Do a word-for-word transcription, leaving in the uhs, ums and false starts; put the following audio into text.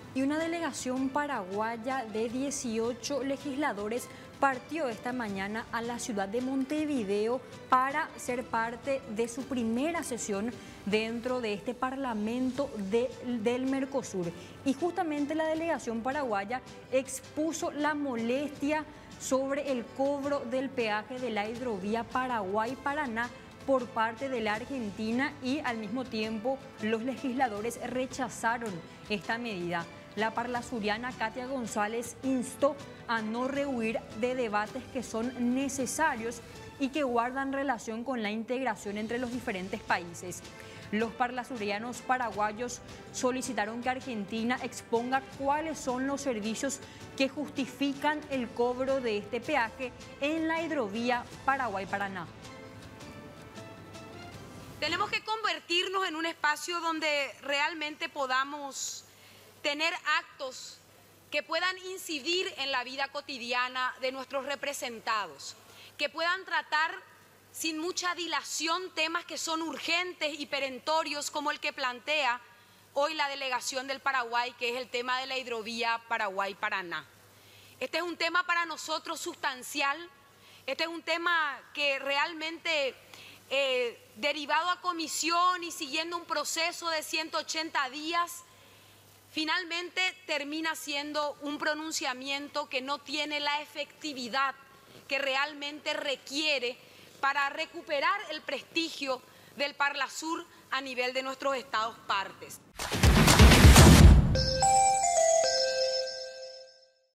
Y una delegación paraguaya de dieciocho legisladores partió esta mañana a la ciudad de Montevideo para ser parte de su primera sesión dentro de este Parlamento de, del Mercosur. Y justamente la delegación paraguaya expuso la molestia sobre el cobro del peaje de la hidrovía Paraguay-Paraná por parte de la Argentina, y al mismo tiempo los legisladores rechazaron esta medida. La parlasuriana Katia González instó a no rehuir de debates que son necesarios y que guardan relación con la integración entre los diferentes países. Los parlasurianos paraguayos solicitaron que Argentina exponga cuáles son los servicios que justifican el cobro de este peaje en la hidrovía Paraguay-Paraná. Tenemos que convertirnos en un espacio donde realmente podamos tener actos que puedan incidir en la vida cotidiana de nuestros representados, que puedan tratar sin mucha dilación temas que son urgentes y perentorios, como el que plantea hoy la delegación del Paraguay, que es el tema de la hidrovía Paraguay-Paraná. Este es un tema para nosotros sustancial, este es un tema que realmente, eh, derivado a comisión y siguiendo un proceso de ciento ochenta días, finalmente termina siendo un pronunciamiento que no tiene la efectividad que realmente requiere para recuperar el prestigio del Parlasur a nivel de nuestros estados partes.